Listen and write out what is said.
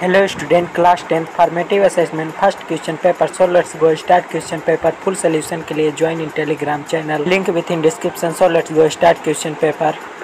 Hello student, class 10th formative assessment first question paper. So let's go start question paper. full solution के लिए join in telegram channel, link within description. So let's go start question paper.